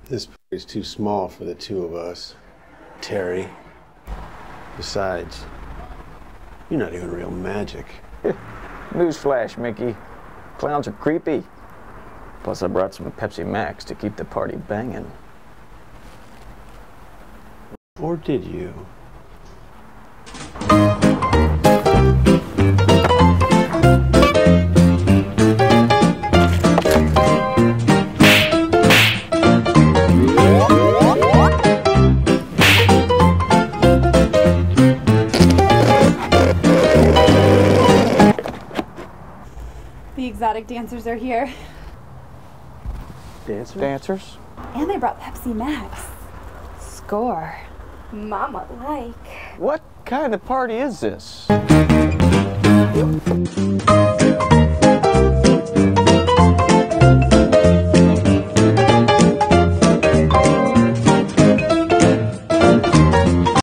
This party's too small for the two of us, Terry. Besides, you're not even real magic. Newsflash, Mickey. Clowns are creepy. Plus, I brought some Pepsi Max to keep the party banging. Or did you? The exotic dancers are here. Dancers? Dancers? And they brought Pepsi Max. Score. Mama like. What kind of party is this?